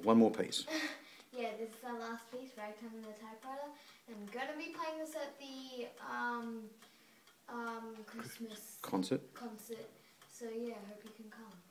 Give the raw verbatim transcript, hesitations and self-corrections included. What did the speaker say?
one more piece. Yeah, this is our last piece, Ragtime and the Typewriter. And I'm going to be playing this at the um, um, Christmas concert. concert. So yeah, I hope you can come.